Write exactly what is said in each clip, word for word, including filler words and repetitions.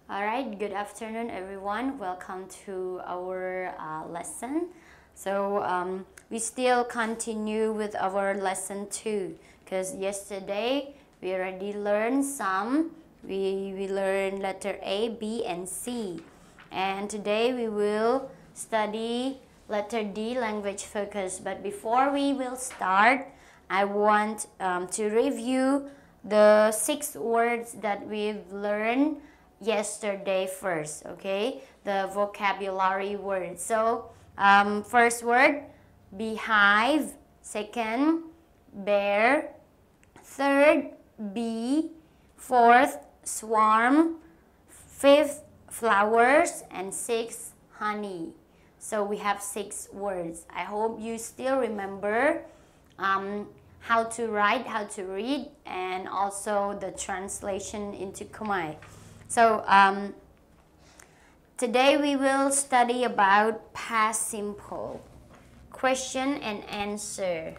All right, good afternoon, everyone. Welcome to our uh, lesson. So um, we still continue with our lesson two because yesterday we already learned some. We, we learned letter A, B, and C. And today we will study letter D, language focus. But before we will start, I want um, to review the six words that we've learned yesterday first, okay? The vocabulary words. So, um, first word, beehive. Second, bear. Third, bee. Fourth, swarm. Fifth, flowers. And sixth, honey. So we have six words. I hope you still remember um, how to write, how to read, and also the translation into Khmer. So um, today we will study about past simple, question and answer.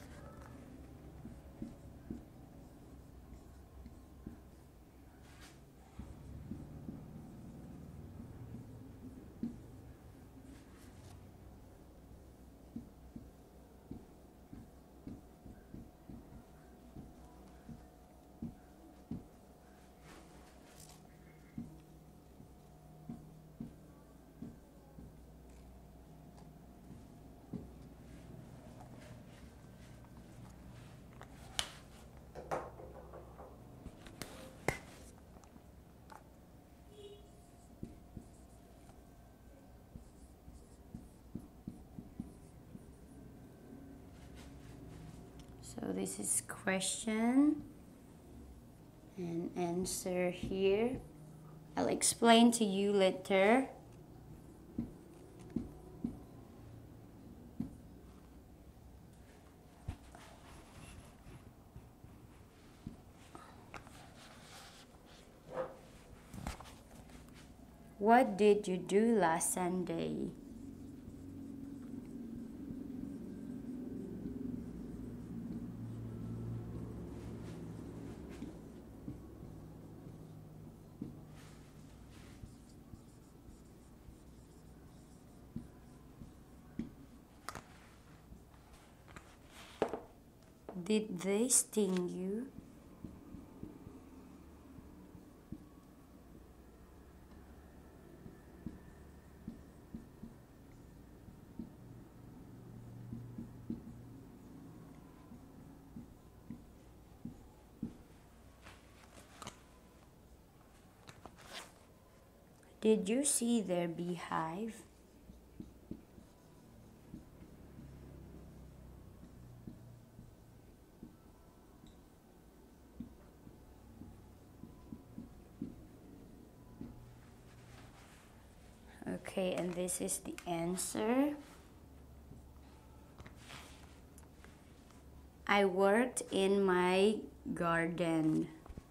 So this is question and answer here. I'll explain to you later. What did you do last Sunday? Did they sting you? Did you see their beehive? Okay, and this is the answer. I worked in my garden.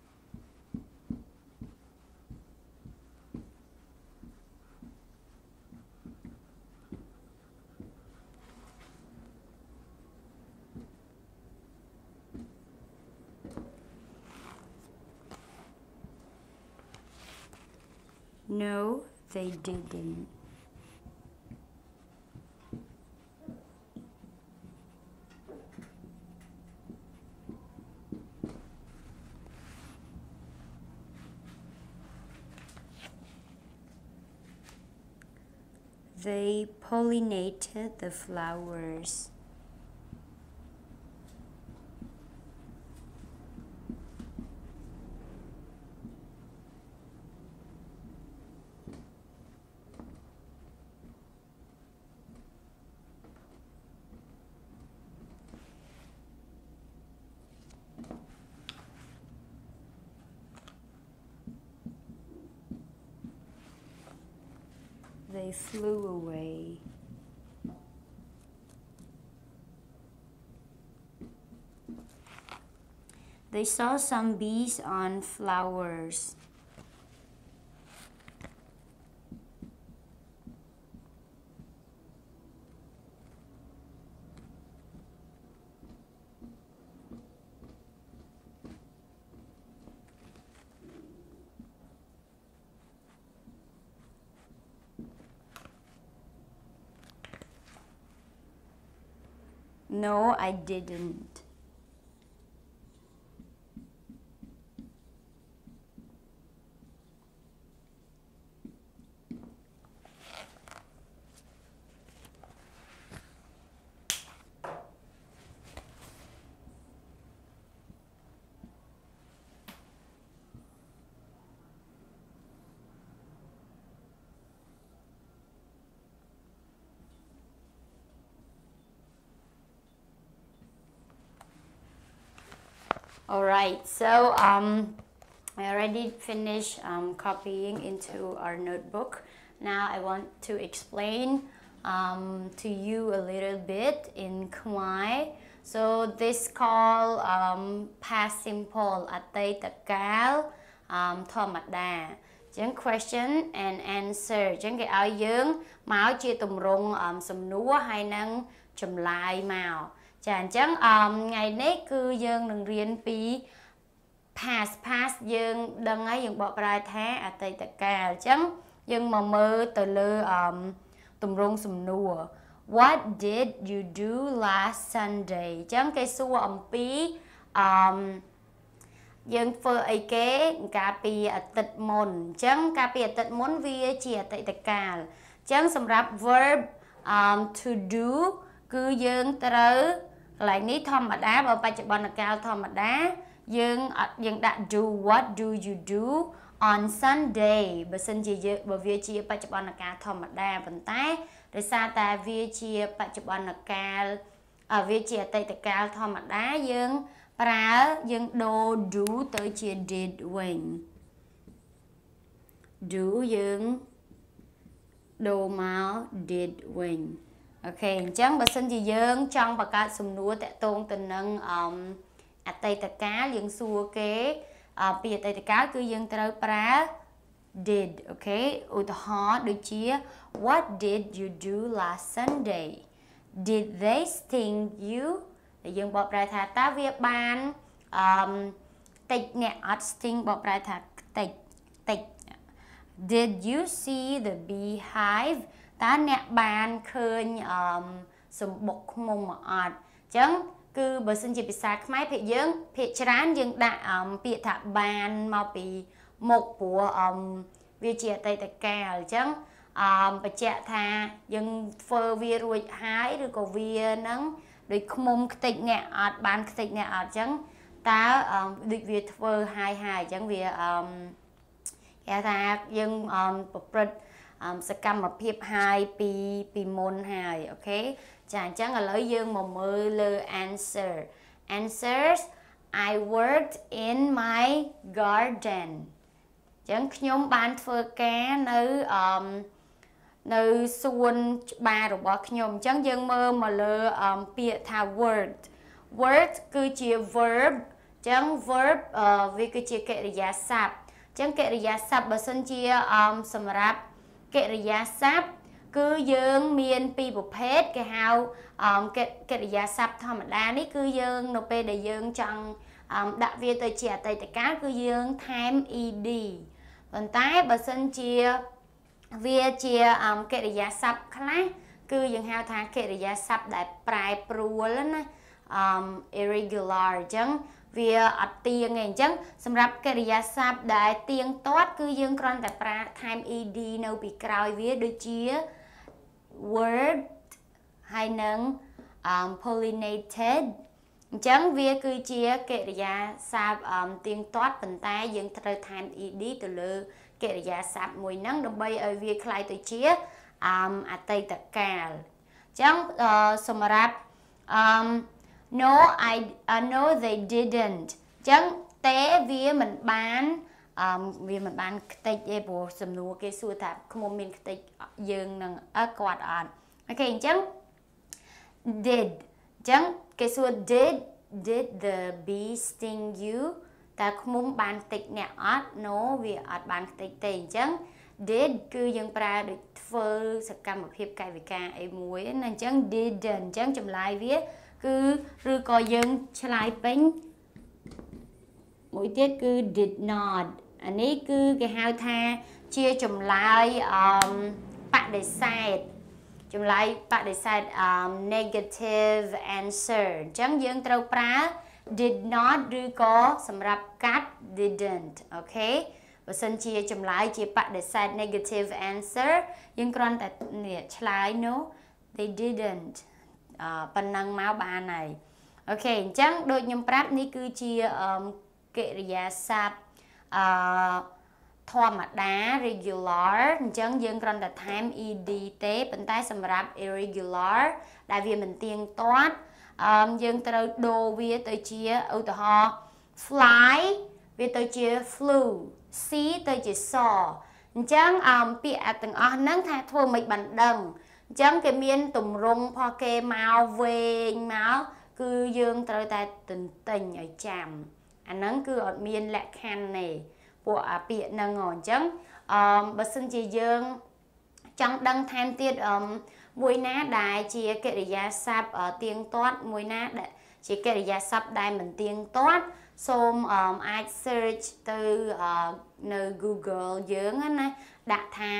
No, they didn't. They pollinated the flowers. They flew away. They saw some bees on flowers. No, I didn't. Alright, so um, I already finished um, copying into our notebook. Now I want to explain um, to you a little bit in Khmer. So this called um, past simple, Ataytakal, um, Thomada. Chẳng question and answer. Chẳng cái áo dương, máu chia tùm rung um, sầm núa hay năng chùm lại màu. Chẳng chẳng um, ngày nét cư dương đừng riêng bí past past dương đừng ấy dương bỏ ra thế à tây tất cả chẳng dương mà mơ từ lư um, tùm rung sùm nùa. What did you do last Sunday? Chẳng cái xua ẩm bí um, dương phơ ấy kế cà bì ở tịch môn chẳng cà bì ở tịch môn vì chỉ ở tây tất cả chẳng xâm rạp verb um, to do cứ dương tới lại ní thom mà đá vào bài chụp bằng cao thom mà đá dương dương đã do what do you do on Sunday bởi sinh chỉ bởi vì chia bài chụp bằng cao thom mà đá vận tải rồi sao ta vì chia bài chụp bằng cao ở vì chia tây tây cao thom mà đá dương pra dương do do tới chia did when do dương do máu did when. Ok, chẳng bà xin gì dương trong bà cá xùm núa tại tôn tình nâng um, à tây tà cá dương xua kế à bìa tây tà cá cứ dương trâu pra did, ok, ưu tà hó đôi chia what did you do last Sunday? Did they sting you? Để dương bọt ra thà ta việc bàn um, tịch nẹ ọt sting bọt ra thà tịch tịch. Did you see the beehive? Ta nè bàn khơi um, sum bọc mông mà ọt chẳng cứ bởi xin chỉ bị sạc máy phía dương phía trán dương đã um, bị thả bàn mà bị một của um, vi chia tay tay cà chẳng um, bà chạy thà dương phơ vi ruột hái rồi có vi nắng rồi mông tịch nè ọt bàn tịch nè ọt chẳng ta um, định vi phơ hai hai chẳng vì um, dạ thà dương um, Um, sẽ cầm một hiệp hai pi pi môn hai, ok? Chẳng chẳng là lấy dương một mơ lơ answer. Answers, I worked in my garden. Chẳng nhóm bán phơ cá nơi um, nơi xuân ba rồi bỏ nhóm chẳng dương mơ mà lơ um, bịa thà word. Word cứ chia verb, chẳng verb uh, vì cứ chia kệ giá sạp. Chẳng kệ giá sạp bởi sân chia um, sầm rạp kệ riya sắp cứ dương miền pi bộ phết cái hào um, kệ kệ riya sắp thầm đa ní cứ dương nộp để dương trong um, đặc biệt tới trẻ tới tất cả cứ dương time ed còn tái bà sân chia vía chia um, kệ riya sắp khác cứ dương hào thang kệ riya sắp đại prai pru lên um, irregular chẳng vì ở tiền này chẳng xâmรับcái riya sắp đại tiền toát cứ dương con tại pra time ed nâu bị cào viết đôi chia word hay nâng um, pollinated chẳng viết cứ chia cái riya sắp um, tiền toát vận tay dương thời time ed từ lơ cái riya sắp mùi nâng đồng bay ở viết lại từ chia um, à tây tất cả chẳng uh, xâmรับum, No, I uh, no they didn't. Chẳng té vía mình bán um, vì mình bán tịch e bộ sầm nua cái xua thạp không mình tịch dương nâng ở quạt on. Ok, chẳng did chẳng cái xua did did the bee sting you? Ta không muốn bán tịch nè ớt no vì ớt bán tịch tiền chẳng did cứ dương pra được phơ sạc cầm một hiệp cài vì ca ấy muối nên chẳng didn't chẳng chùm lại viết cứ rư coi dân lại bánh mỗi tiết cứ did not anh ấy cứ cái hao tha chia chùm lại um, bạn để sai chùm lại bạn để sai um, negative answer chẳng dương trâu pra did notឬក៏សម្រាប់កាត់ didn't okay បើសិនជាចម្លើយជាបដិសេធ negative answer យើងគ្រាន់តែឆ្លើយ no they didn't ប៉ុណ្ណឹងមកបានហើយអូខេអញ្ចឹងដូចខ្ញុំប្រាប់នេះគឺជាកិរិយាសព្ទអឺធម្មតា regular អញ្ចឹងយើងគ្រាន់តែថែម ed ទេប៉ុន្តែសម្រាប់ irregular ដែលវាមិនទៀងទាត់អឺយើងត្រូវដូរវាទៅជាឧទាហរណ៍ fly វាទៅជា flew see ទៅជា saw អញ្ចឹងអមពាក្យទាំងអស់ហ្នឹងថាធ្វើមិនបានដឹងអញ្ចឹងគេមានទម្រង់ផងគេមកវែងមកគឺយើងត្រូវតែទន្ទិញឲ្យចាំអាហ្នឹងគឺអត់មានលក្ខខណ្ឌទេពួកអាពាក្យហ្នឹងអញ្ចឹងអមបើសិនជាយើងចង់ដឹងថែមទៀតអមមួយណាដែលជាកិរិយាសព្ទទៀងទាត់មួយណាដែលជាកិរិយាសព្ទដែលមិនទៀងទាត់សូមអាច search ទៅនៅ Google យើងណាដាក់ថា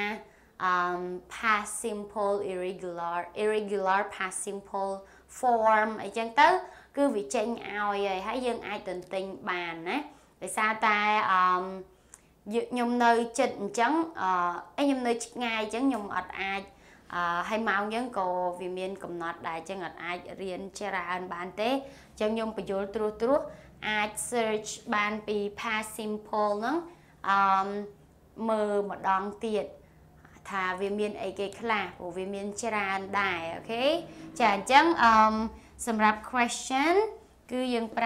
um, past simple irregular irregular past simple form អីចឹងទៅគឺវាចេញឲ្យហើយហើយយើងអាចទន្ទិញបានណាដោយសារតែអឺខ្ញុំនៅចិត្តអញ្ចឹងអឺខ្ញុំនៅឆ្ងាយអញ្ចឹងខ្ញុំអត់អាចអឺហើយម៉ោងយើងក៏វាមានកំណត់ដែរអញ្ចឹងអត់អាចរៀនច្រើនបានទេអញ្ចឹងខ្ញុំបញ្យល់ត្រួសត្រាសអាច search បានពី past simple ហ្នឹងអឺមើលម្ដងទៀតថាវាមានអីគេខ្លះព្រោះវាមានច្រើនដែរអូខេចាអញ្ចឹងអឺសម្រាប់ question គឺយើងប្រើ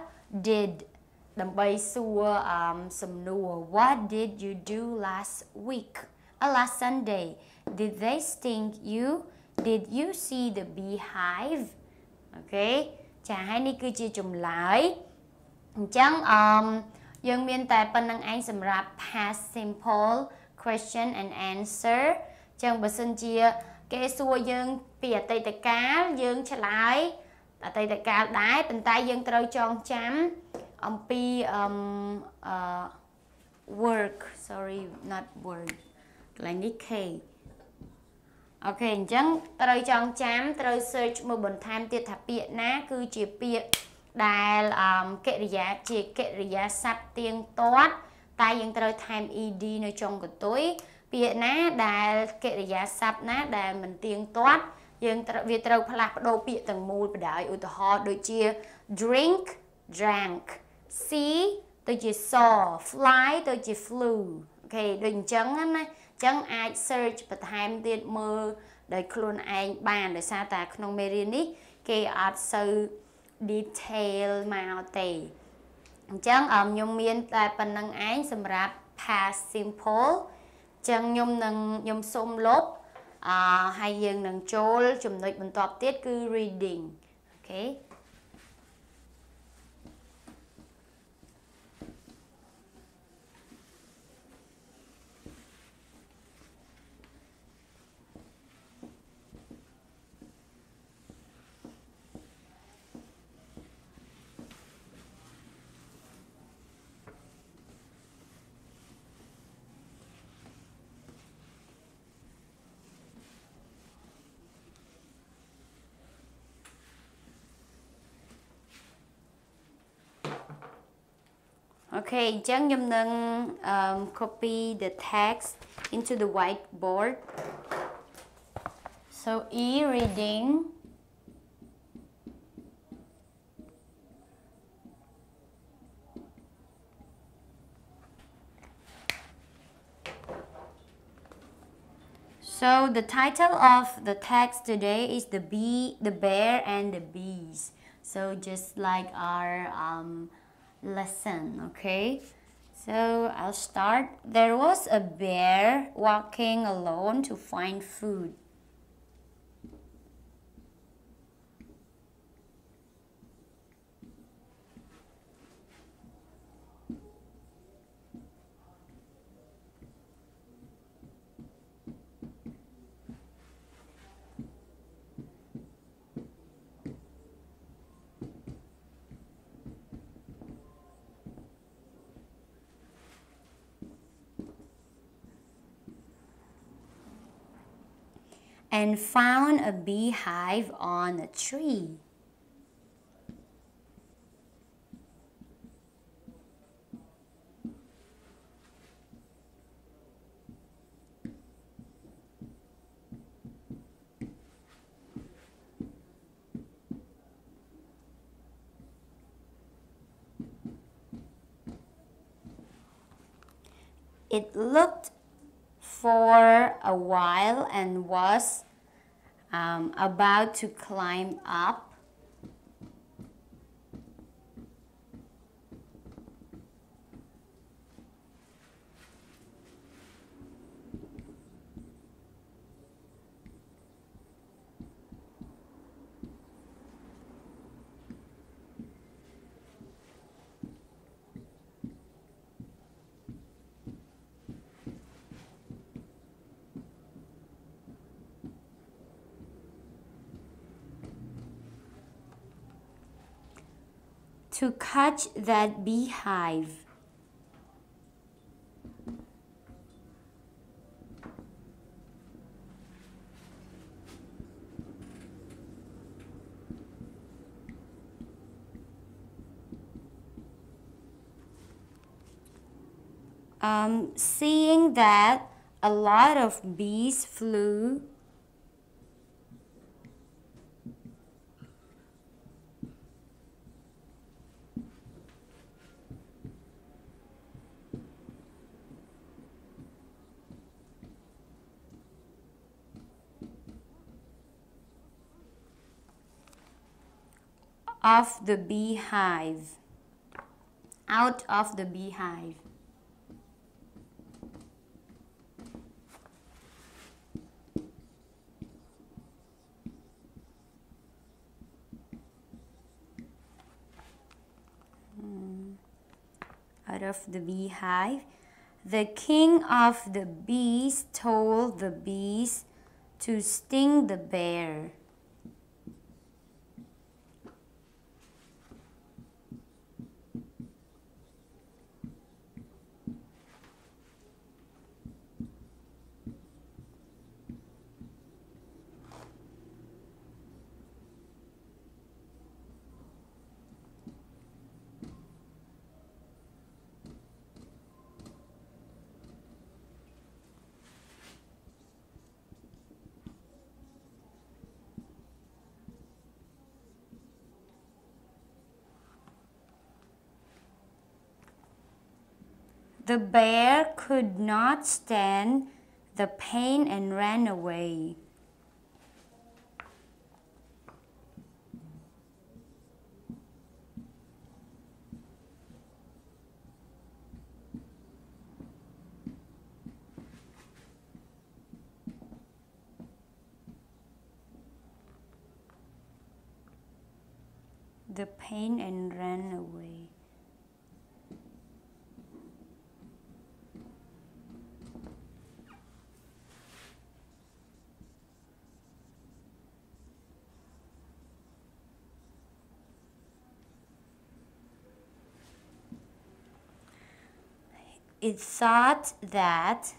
did ដើម្បីសួរអឺសំណួរ What did you do last week or last Sunday Did they sting you Did you see the beehive អូខេចាហើយនេះគឺជាចម្លើយអញ្ចឹងអឺយើងមានតែប៉ុណ្្នឹងឯងសម្រាប់ past simple question and answer អញ្ចឹងបើសិនជាគេសួរយើងពីអតីតកាលយើងឆ្លើយអតីតកាលដែរប៉ុន្តែយើងត្រូវចងចាំអំពីអឺ work sorry not work កន្លែងនេះ K អូខេអញ្ចឹងត្រូវចងចាំត្រូវ search មើលបន្ថែមទៀតថាពាក្យណាគឺជាពាក្យដែលអឺកិរិយាជាកិរិយាសព្ទទៀងទាត់តែយើងត្រូវថែម ed នៅចុងកន្ទុយពាក្យណាដែលកិរិយាសព្ទណាដែលមិនទៀងទាត់យើងវាត្រូវផ្លាស់ប្ដូរពាក្យទាំងមូលបណ្ដោយឧទាហរណ៍ដូចជា drink drank see ទៅជា saw fly ទៅជា flew អូខេដូចអញ្ចឹងណាអញ្ចឹងអាច search បន្ថែមទៀតមើលដោយខ្លួនឯងបានដោយសារតែក្នុងមេរៀននេះគេអត់សូវ detail មកទេអញ្ចឹងខ្ញុំមានតែប៉ុណ្្នឹងឯងសម្រាប់ past simple អញ្ចឹងខ្ញុំនឹងខ្ញុំសូមលុបអឺហើយយើងនឹងចូលចំណុចបន្ទាប់ទៀតគឺ reading អូខេអូខេអញ្ចឹងខ្ញុំនឹង copy the text into the whiteboard so e-reading so the title of the text today is the bee the bear and the bees so just like our um lesson okay so I'll start there was a bear walking alone to find food and found a beehive on a tree. It looked for a while and was um, about to climb up. To catch that beehive. Um, seeing that a lot of bees flew, of the beehive, out of the beehive. Hmm. Out of the beehive. The king of the bees told the bees to sting the bear. The bear could not stand the pain and ran away. The pain and ran away. It thought that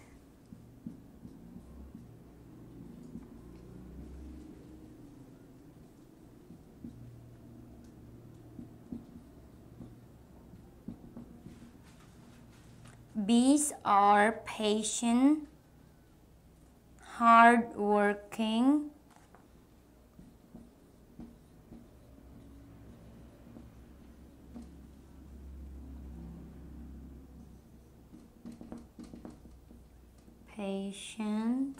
bees are patient, hardworking, patient,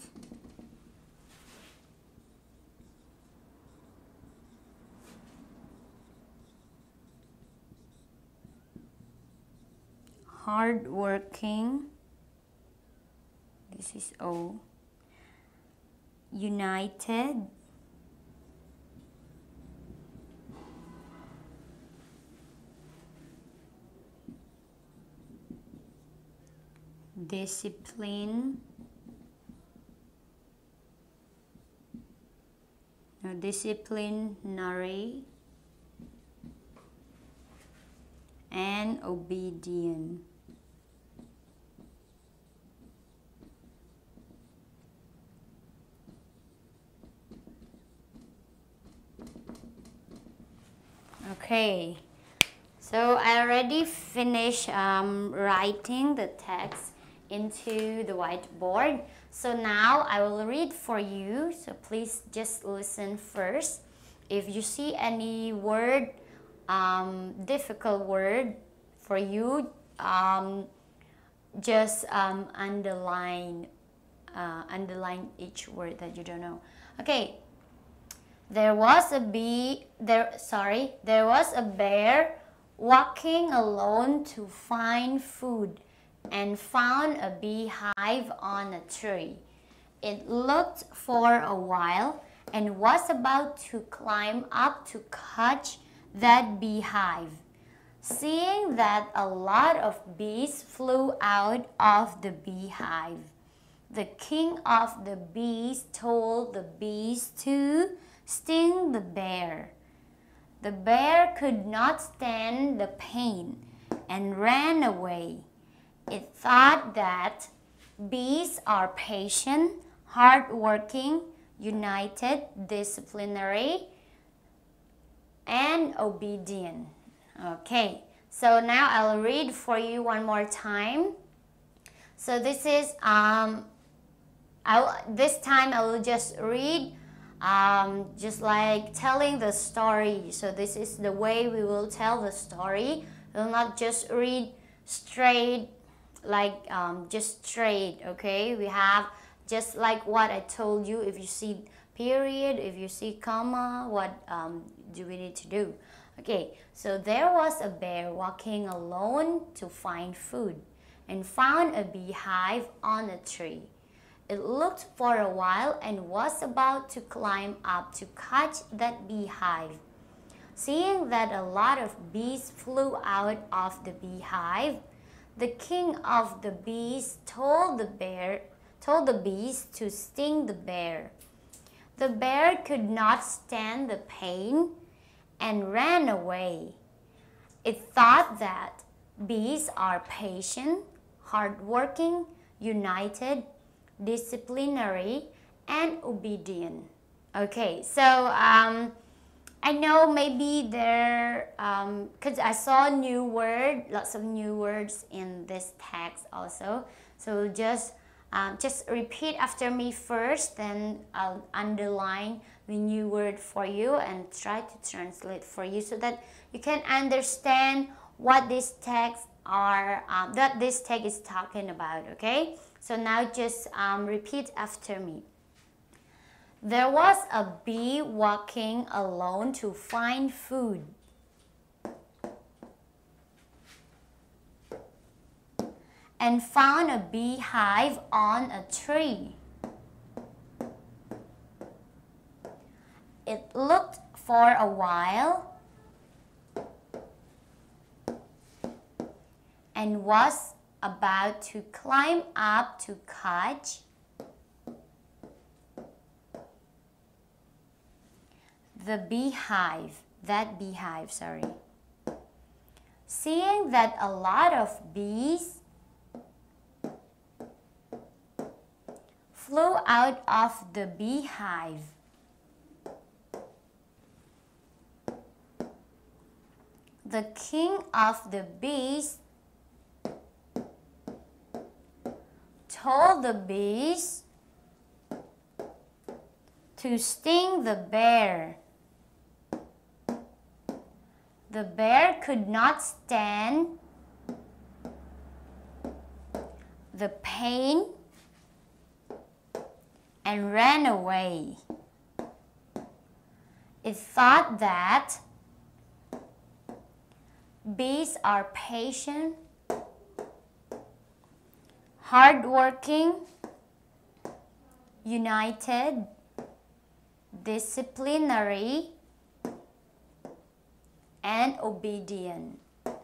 hardworking, this is O, united, discipline, no, disciplinary, and obedient. Okay, so I already finished um, writing the text into the whiteboard. So now I will read for you, so please just listen first. If you see any word, um, difficult word for you, um, just um, underline, uh, underline each word that you don't know. Okay, there was a bee, there, sorry, there was a bear walking alone to find food and found a beehive on a tree. It looked for a while and was about to climb up to catch that beehive. Seeing that a lot of bees flew out of the beehive, the king of the bees told the bees to sting the bear. The bear could not stand the pain and ran away. It thought that bees are patient, hardworking, united, disciplinary, and obedient. Okay, so now I'll read for you one more time. So this is, um, I'll, this time I will just read, um, just like telling the story. So this is the way we will tell the story. We'll not just read straight, like um, just straight, okay? We have just like what I told you. If you see period, if you see comma, what um, do we need to do? Okay, so there was a bear walking alone to find food and found a beehive on a tree. It looked for a while and was about to climb up to catch that beehive. Seeing that a lot of bees flew out of the beehive, the king of the bees told the bear, told the bees to sting the bear. The bear could not stand the pain and ran away. It thought that bees are patient, hardworking, united, disciplinary, and obedient. Okay, so um, I know maybe there, because um, I saw new word, lots of new words in this text also. So just um, just repeat after me first, then I'll underline the new word for you and try to translate for you so that you can understand what this text are, um, that this text is talking about, okay? So now just um, repeat after me. There was a bee walking alone to find food. And found a beehive on a tree. It looked for a while and was about to climb up to catch the beehive, that beehive, sorry. Seeing that a lot of bees flew out of the beehive, the king of the bees told the bees to sting the bear. The bear could not stand the pain and ran away. It thought that bees are patient, hardworking, united, disciplinary, and obedient.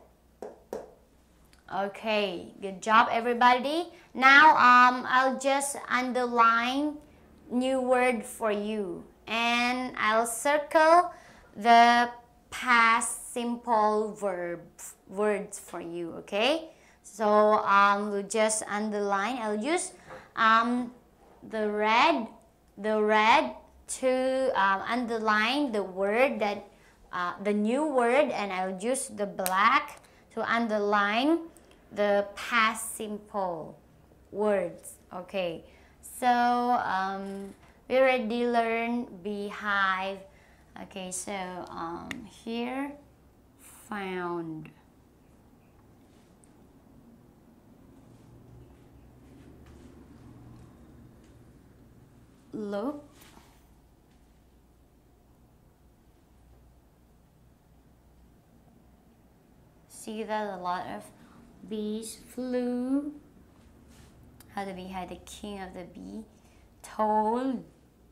Okay, good job everybody. Now um, I'll just underline new word for you and I'll circle the past simple verb words for you, okay? So um, we'll just underline. I'll use um, the red, the red to um, underline the word that uh, the new word, and I'll use the black to underline the past simple words. Okay, so um, we already learned beehive. Okay, so um, here, found. Look. See that a lot of bees flew. How the bee had the king of the bee. Told.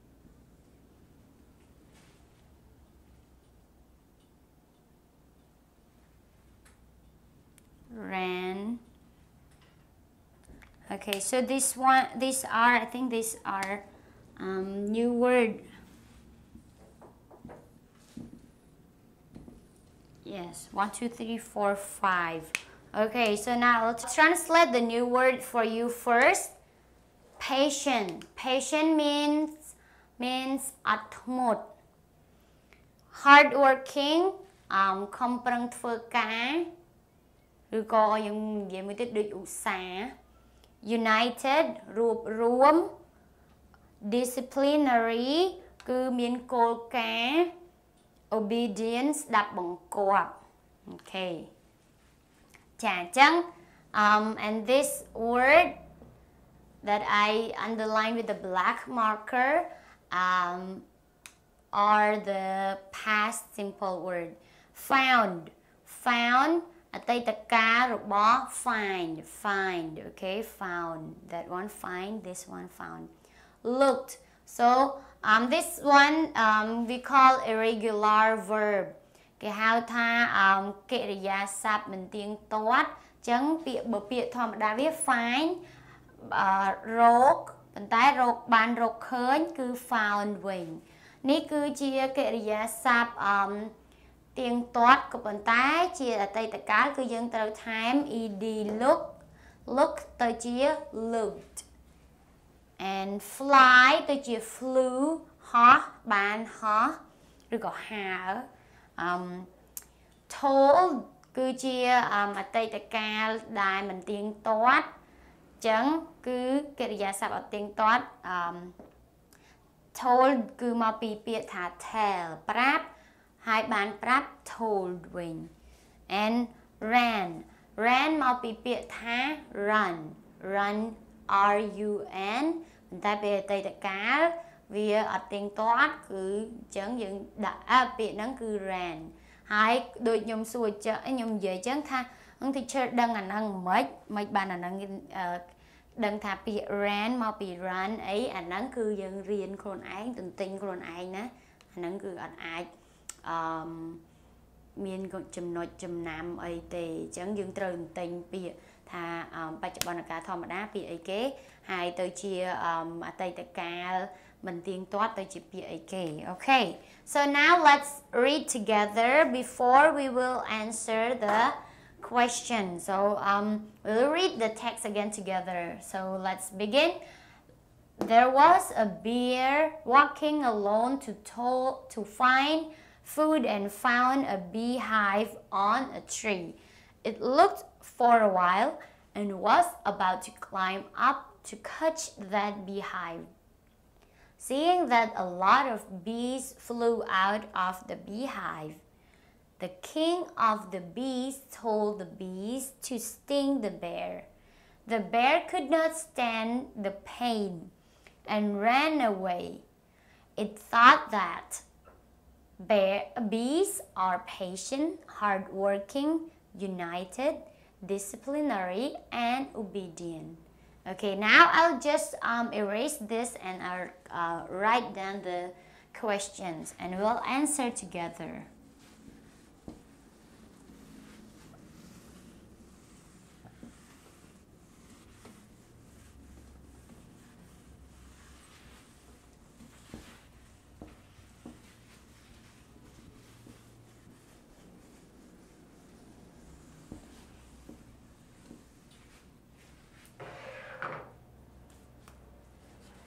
Ran. Okay, so this one, these are, I think these are um, new word. Yes, one, two, three, four, five. Okay, so now let's translate the new word for you first. Patient. Patient means means អត់ធ្មត់ hard working អមខំប្រឹងធ្វើការឬក៏យើងនិយាយមួយទៀតដូចឧស្សាហ៍ united រួបរួម disciplinary គឺមានគោលការណ៍ obedience ស្ដាប់បង្គាប់ okay ចាអញ្ចឹង um and this word that I underline with the black marker um are the past simple word. Found. Found អតីតកាលរបស់ find. Find. Okay, found. That one find. This one found. Looked. So um, this one um, we call irregular verb. គេហៅថា um, កិរិយាសព្ទមិនទៀងទាត់អញ្ចឹងពាក្យបើពាក្យធម្មតាវា find រកប៉ុន្តែរកបានរកឃើញគឺ found វិញនេះគឺជាកិរិយាសព្ទអមទៀងទាត់ក៏ប៉ុន្តែជាអតីតកាលគឺយើងត្រូវថែម ed look look ទៅជា looked and fly ទៅជា flew ហោះបានហោះឬក៏ហើរអម told គឺជាអតីតកាលដែលមិនទៀងទាត់ចឹងគឺកិរិយាសព្ទអត់ទៀងទាត់អម told គឺមកពីពាក្យថា tell ប្រាប់ហើយបានប្រាប់ told វិញ and ran ran មកពីពាក្យថា run run r u n តែពេលអតីតកាលវាអត់ទៀងទាត់គឺអញ្ចឹងយើងដាក់ពាក្យហ្នឹងគឺ ran ហើយដូចខ្ញុំសួរចឹងខ្ញុំនិយាយចឹងថានឹង teacher ដឹងអាហ្នឹងមិនមិនបានអាហ្នឹងដឹងថាពាក្យ ran មកពី run អីអាហ្នឹងគឺយើងរៀនខ្លួនឯងទន្ទិញខ្លួនឯងណាអាហ្នឹងគឺអត់អាចអឺមានចំណុចចំណាំអីទេអញ្ចឹងយើងត្រូវទន្ទិញពាក្យថាបច្ចុប្បន្នកាលធម្មតាពាក្យអីគេហើយទៅជាអតីតកាលមិនទៀងទាត់ទៅជាពាក្យអីគេ Okay so now let's read together before we will answer the question. So um, we'll read the text again together. So let's begin. There was a bear walking alone to, to, to find food and found a beehive on a tree. It looked for a while and was about to climb up to catch that beehive. Seeing that a lot of bees flew out of the beehive, the king of the bees told the bees to sting the bear. The bear could not stand the pain and ran away. It thought that bear, bees are patient, hardworking, united, disciplinary, and obedient. Okay, now I'll just um, erase this and I'll uh, write down the questions and we'll answer together.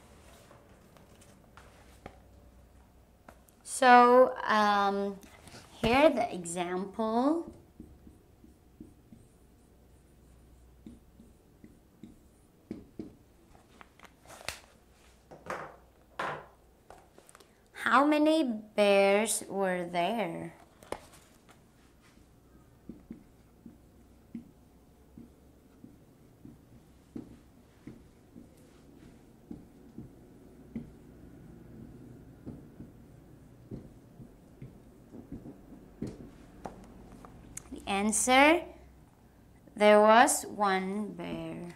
So um, Here the example. How many bears were there? The answer, there was one bear.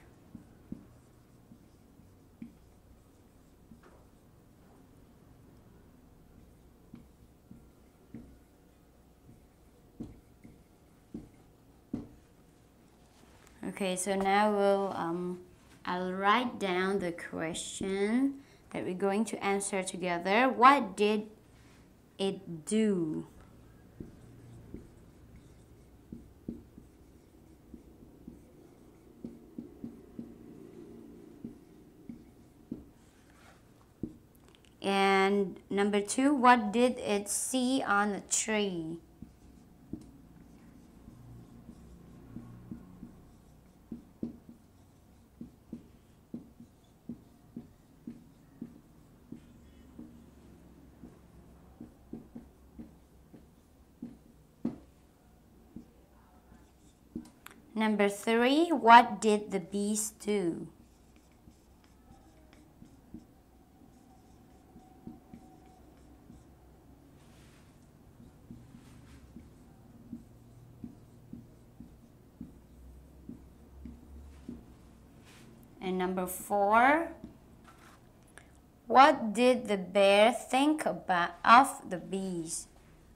Okay, so now we'll um, I'll write down the question that we're going to answer together. What did it do? And number two, what did it see on the tree? Number three, what did the bees do? And number four, what did the bear think about of the bees?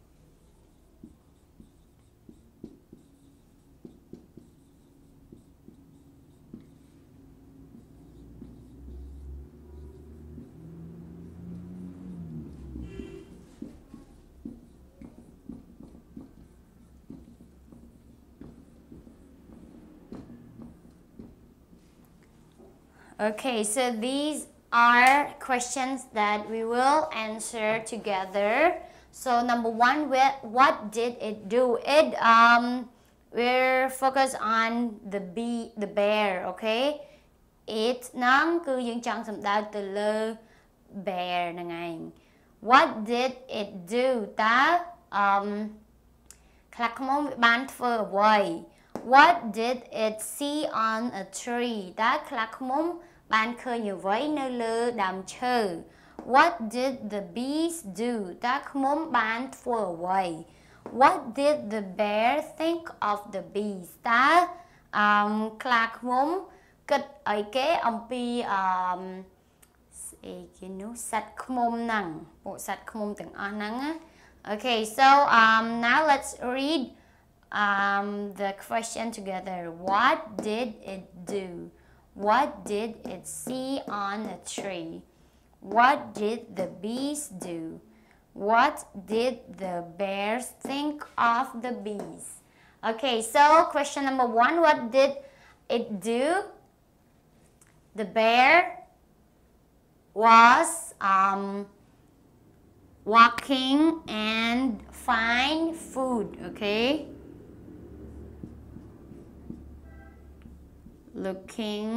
Okay, so these are questions that we will answer together. So number one, what did it do? It um we're focused on the bee, the bear, okay? It ហ្នឹងគឺយើងចង់សំដៅទៅលើ bear ហ្នឹងឯង What did it do? តើអឺខ្លាឃ្មុំវាបានធ្វើអ្វី What did it see on a tree? តើខ្លាឃ្មុំបានឃើញអ្វីនៅលើដើមឈើ What did the bees do? តើឃ្មុំបានធ្វើអ្វី What did the bear think of the bees? តើអឺខ្លាឃ្មុំគិតអីគេអំពីអឺស្អីគេនោះសត្វឃ្មុំហ្នឹងពួកសត្វឃ្មុំទាំងអស់ហ្នឹងណា Okay, so um now let's read um the question together. What did it do? What did it see on the tree? What did the bees do? What did the bears think of the bees? Okay, so question number one, what did it do? The bear was um, walking and find food, okay? Looking,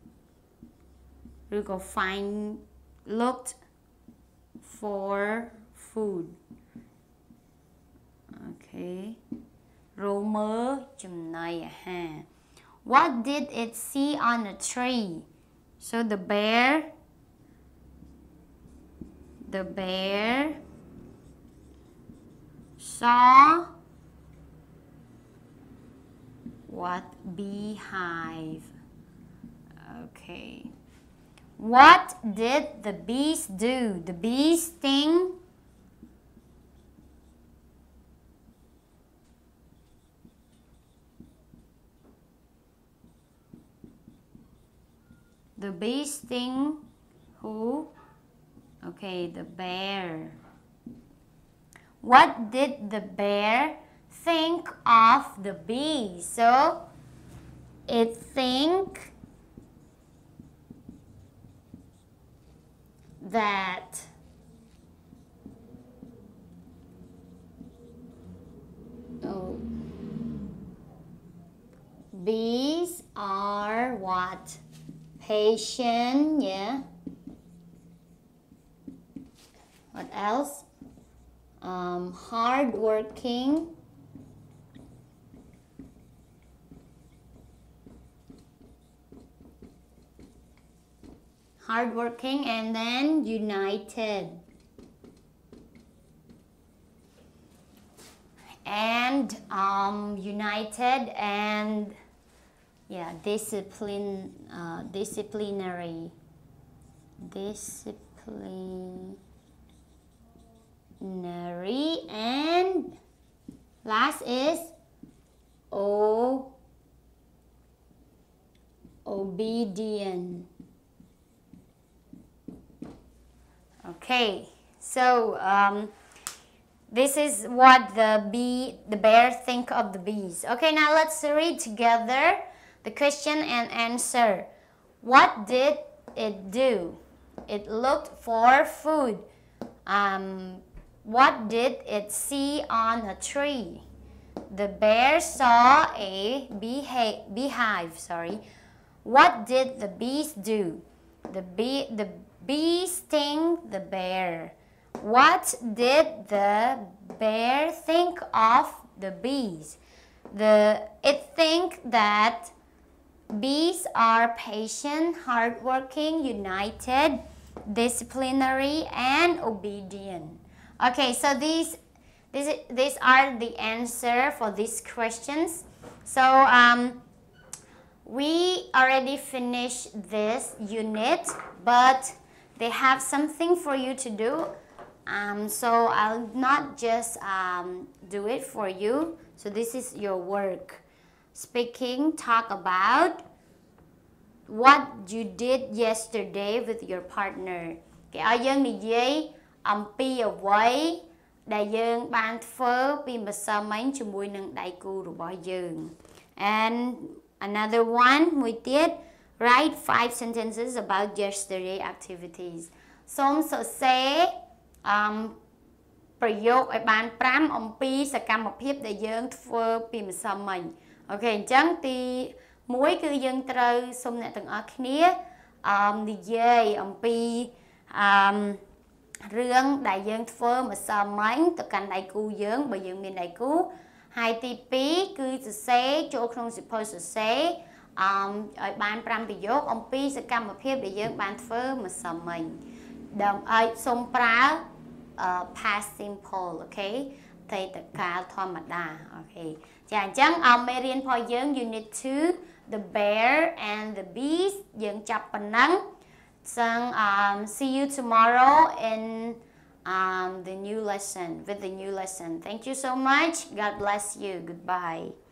we go find, looked for food, okay? Romer, What did it see on the tree? So the bear, the bear saw what? Beehive. Okay. What did the bees do? The bees sting. The bees sting who? Okay, the bear. What did the bear think of the bees? So it think that Oh. Bees are what? Patient, yeah. What else? Um, hardworking. Hardworking and then united. And um, united and yeah, discipline, uh, disciplinary. Disciplinary and last is o obedient. Okay, so um, this is what the bee, the bear think of the bees. Okay, now let's read together the question and answer. What did it do? It looked for food. Um, what did it see on a tree? The bear saw a beehive. beehive sorry. What did the bees do? The bee, the bee sting the bear. What did the bear think of the bees? The it think that bees are patient, hardworking, united, disciplinary, and obedient. Okay, so these these these are the answer for these questions. So um, we already finished this unit, but they have something for you to do. Um, so I'll not just um, do it for you. So this is your work. Speaking, talk about what you did yesterday with your partner. Cái ở dânនិយាយអំពីអ្វីដែលយើងបានធ្វើពីម្សិលមិញជាមួយនឹងដៃគូរបស់យើង and another one មួយទៀត write five sentences about yesterday activities សូមសរសេរអឺប្រយោគឲ្យបានfiveអំពីសកម្មភាពដែលយើងធ្វើពីម្សិលមិញអូខេអញ្ចឹងទីមួយគឺយើងត្រូវសូមអ្នកទាំងអស់គ្នាអឺនិយាយអំពីអឺរឿងដែលយើងធ្វើម្សិលមិញទៅកាន់ដៃគូយើងបើយើងមានដៃគូហើយទីពីរគឺសរសេរចូលក្នុងសៀវភៅសរសេរអឺឲ្យបានfiveប្រយោគអំពីសកម្មភាពដែលយើងបានធ្វើម្សិលមិញដើម្បីសូមប្រើ past simple អូខេអតីតកាលធម្មតាអូខេចាអញ្ចឹងអមមេរៀនរបស់យើង unit two the bear and the bees យើងចាប់ប៉ុណ្ណឹង so um, see you tomorrow in um, the new lesson with the new lesson thank you so much God bless you goodbye